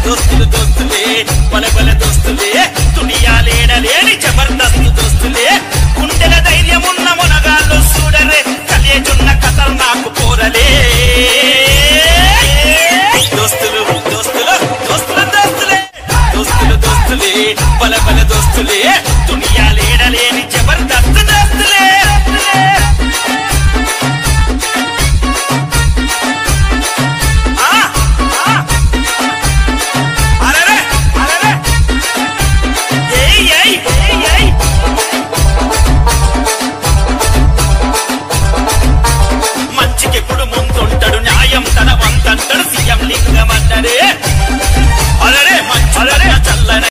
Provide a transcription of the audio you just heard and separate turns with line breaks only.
దోస్తులు దోస్తులే బల బల దోస్తులే దునియా లేడలేని జబర్దస్త్ దోస్తులే గుండెల ధైర్యమున్న మునగాళ్ళు చూడరే కలియజున్న కథలు నాకు పోరలే దోస్తులు దోస్తులు దోస్తులు దోస్తులే దోస్తులు దోస్తులే బల బల దోస్తులే దునియా